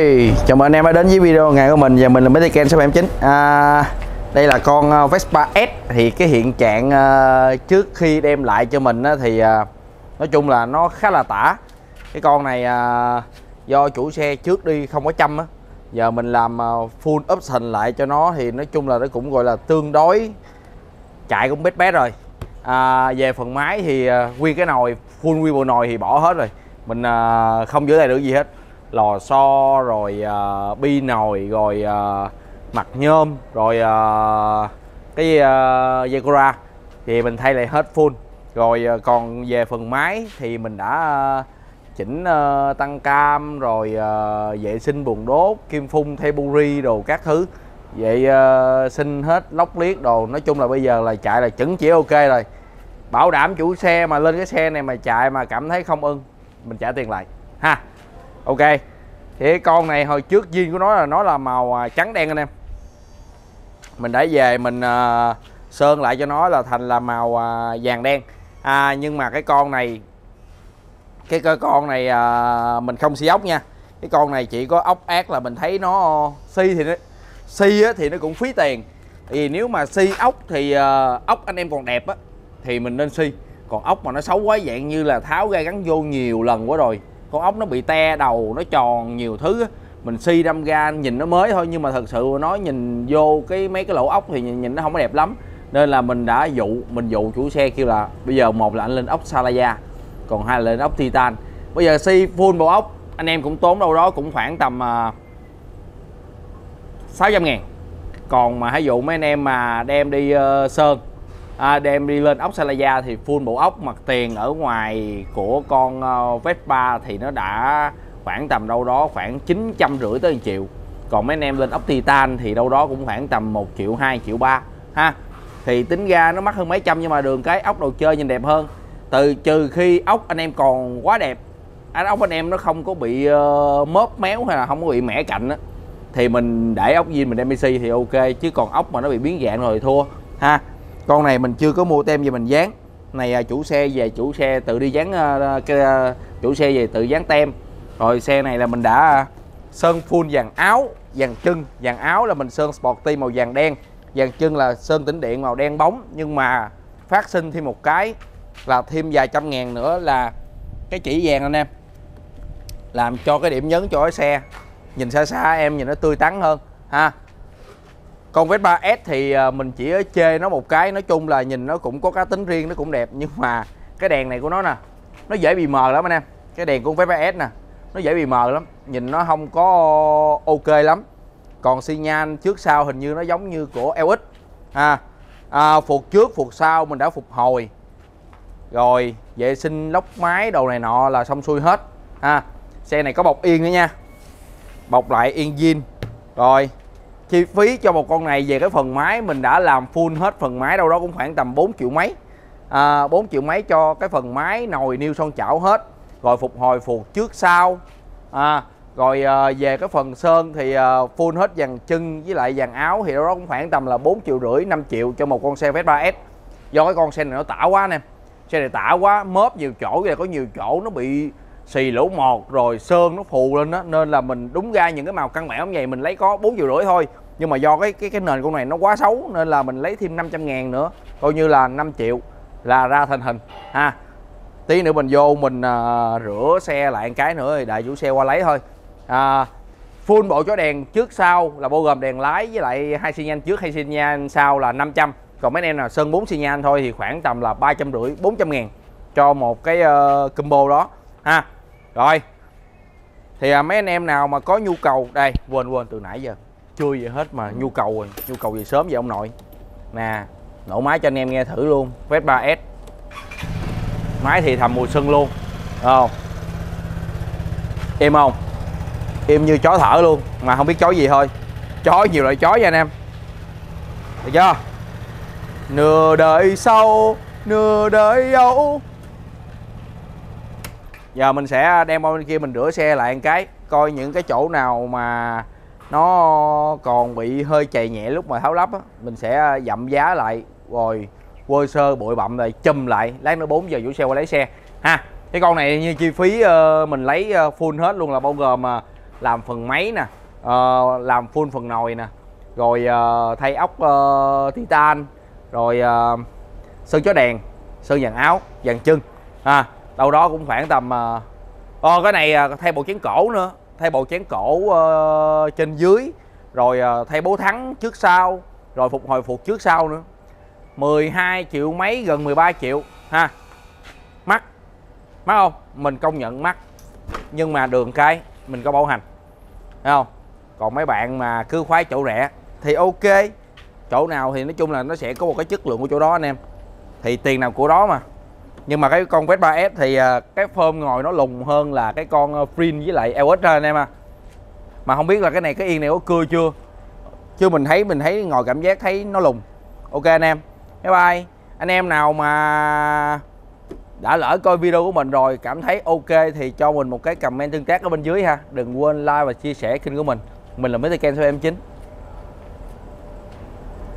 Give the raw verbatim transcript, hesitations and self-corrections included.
Chào mừng anh em đã đến với video ngày của mình và mình là Mr Ken số bảy chín. À, đây là con Vespa S. Thì cái hiện trạng uh, trước khi đem lại cho mình uh, thì uh, nói chung là nó khá là tả. Cái con này uh, do chủ xe trước đi không có chăm á, giờ mình làm uh, full option lại cho nó thì nói chung là nó cũng gọi là tương đối chạy cũng bét bét rồi. À, về phần máy thì uh, nguyên cái nồi full nguyên bộ nồi thì bỏ hết rồi, mình uh, không giữ lại được gì hết. Lò xo rồi uh, bi nồi rồi uh, mặt nhôm rồi uh, cái uh, dây cora thì mình thay lại hết full rồi. Uh, còn về phần máy thì mình đã uh, chỉnh uh, tăng cam rồi uh, vệ sinh buồng đốt, kim phun, thay buri đồ các thứ, vậy uh, xin hết lóc liếc đồ. Nói chung là bây giờ là chạy là chuẩn chỉ ok rồi. Bảo đảm chủ xe mà lên cái xe này mà chạy mà cảm thấy không ưng, mình trả tiền lại ha. Ok, thì cái con này hồi trước zin của nó là nó là màu trắng đen anh em. Mình đã về mình uh, sơn lại cho nó là thành là màu uh, vàng đen. À, nhưng mà cái con này cái, cái con này uh, mình không xi ốc nha. Cái con này chỉ có ốc ác là mình thấy nó xi thì nó xi á, thì nó cũng phí tiền. Thì nếu mà xi ốc thì uh, ốc anh em còn đẹp á thì mình nên xi. Còn ốc mà nó xấu quá dạng như là tháo ra gắn vô nhiều lần quá rồi, con ốc nó bị te đầu, nó tròn nhiều thứ á, mình xi đâm ra nhìn nó mới thôi nhưng mà thật sự nó nhìn vô cái mấy cái lỗ ốc thì nhìn, nhìn nó không có đẹp lắm. Nên là mình đã dụ mình dụ chủ xe kêu là bây giờ một là anh lên ốc Salaya, còn hai là lên ốc Titan. Bây giờ xi full bộ ốc anh em cũng tốn đâu đó cũng khoảng tầm uh, sáu trăm ngàn. Còn mà ví dụ mấy anh em mà đem đi uh, sơn à, đem đi lên ốc Salaya thì full bộ ốc mặt tiền ở ngoài của con uh, Vespa thì nó đã khoảng tầm đâu đó khoảng chín trăm rưỡi tới một triệu. Còn mấy anh em lên ốc Titan thì đâu đó cũng khoảng tầm một triệu hai, triệu ba ha. Thì tính ra nó mắc hơn mấy trăm nhưng mà đường cái ốc đồ chơi nhìn đẹp hơn. Từ trừ khi ốc anh em còn quá đẹp, ốc anh em nó không có bị uh, móp méo hay là không có bị mẻ cạnh á, thì mình để ốc zin mình đem đi xi thì ok. Chứ còn ốc mà nó bị biến dạng rồi thì thua ha. Con này mình chưa có mua tem gì mình dán. Này chủ xe về chủ xe tự đi dán, uh, cái, uh, chủ xe về tự dán tem. Rồi xe này là mình đã sơn full vàng áo, vàng chân. Vàng áo là mình sơn Sporty màu vàng đen, vàng chân là sơn tĩnh điện màu đen bóng. Nhưng mà phát sinh thêm một cái là thêm vài trăm ngàn nữa là cái chỉ vàng anh em, làm cho cái điểm nhấn cho cái xe nhìn xa xa em nhìn nó tươi tắn hơn ha. Con Vespa S thì mình chỉ chê nó một cái, nói chung là nhìn nó cũng có cá tính riêng, nó cũng đẹp, nhưng mà cái đèn này của nó nè, nó dễ bị mờ lắm anh em. Cái đèn của Vespa S nè, nó dễ bị mờ lắm, nhìn nó không có ok lắm. Còn xi nhan trước sau hình như nó giống như của lờ ích ha. À, phục trước phục sau mình đã phục hồi rồi, vệ sinh lốc máy đồ này nọ là xong xuôi hết ha. Xe này có bọc yên nữa nha, bọc lại yên zin rồi. Chi phí cho một con này về cái phần máy mình đã làm full hết phần máy đâu đó cũng khoảng tầm bốn triệu mấy, à, bốn triệu mấy cho cái phần máy nồi niêu son chảo hết rồi, phục hồi phục trước sau à, rồi à, về cái phần sơn thì à, full hết dàn chân với lại dàn áo thì đâu đó cũng khoảng tầm là bốn triệu rưỡi, năm triệu cho một con xe Vespa S. Do cái con xe này nó tả quá nè, xe này tả quá, móp nhiều chỗ, là có nhiều chỗ nó bị xì lỗ một rồi sơn nó phù lên đó, nên là mình đúng ra những cái màu căn bản như vậy mình lấy có bốn triệu rưỡi thôi. Nhưng mà do cái cái cái nền con này nó quá xấu nên là mình lấy thêm năm trăm ngàn nữa, coi như là năm triệu là ra thành hình ha. Tí nữa mình vô mình uh, rửa xe lại một cái nữa thì đợi chủ xe qua lấy thôi. À, full bộ chó đèn trước sau là bao gồm đèn lái với lại hai xi nhan trước, hai xi nhan sau là năm trăm. Còn mấy anh em nào sơn bốn xi nhan thôi thì khoảng tầm là ba trăm rưỡi, bốn trăm ngàn cho một cái uh, combo đó ha. Rồi thì à, mấy anh em nào mà có nhu cầu, đây quên quên từ nãy giờ chưa gì hết mà nhu cầu rồi, nhu cầu gì sớm vậy ông nội nè, nổ máy cho anh em nghe thử luôn. Vespa S máy thì thầm mùi xuân luôn, không im không, im như chó thở luôn, mà không biết chó gì thôi. Chó nhiều loại chó nha anh em, được chưa? Nửa đời sau nửa đời âu. Giờ mình sẽ đem qua bên kia mình rửa xe lại một cái, coi những cái chỗ nào mà nó còn bị hơi chày nhẹ lúc mà tháo lắp á, mình sẽ dặm giá lại rồi vôi sơ bụi bặm rồi chùm lại, lát nữa bốn giờ chủ xe qua lấy xe ha. Cái con này như chi phí uh, mình lấy uh, full hết luôn là bao gồm uh, làm phần máy nè, uh, làm full phần nồi nè, rồi uh, thay ốc uh, titan, rồi uh, sơn chó đèn, sơn dàn áo, dàn chân ha. Đâu đó cũng khoảng tầm uh, oh, cái này uh, thay bộ chén cổ nữa, thay bộ chén cổ uh, trên dưới, rồi uh, thay bố thắng trước sau, rồi phục hồi phục trước sau nữa. Mười hai triệu mấy, gần mười ba triệu ha. Mắc, mắc không? Mình công nhận mắc, nhưng mà đường cái mình có bảo hành, thấy không? Còn mấy bạn mà cứ khoái chỗ rẻ thì ok, chỗ nào thì nói chung là nó sẽ có một cái chất lượng của chỗ đó anh em, thì tiền nào của đó mà. Nhưng mà cái con Vespa S thì cái phơm ngồi nó lùng hơn là cái con Prince với lại lờ ét anh em à. Mà không biết là cái này cái yên này có cưa chưa, chứ mình thấy mình thấy ngồi cảm giác thấy nó lùng. Ok anh em, bye bye. Anh em nào mà đã lỡ coi video của mình rồi cảm thấy ok thì cho mình một cái comment tương tác ở bên dưới ha. Đừng quên like và chia sẻ kênh của mình. Mình là Mr Ken số em chín.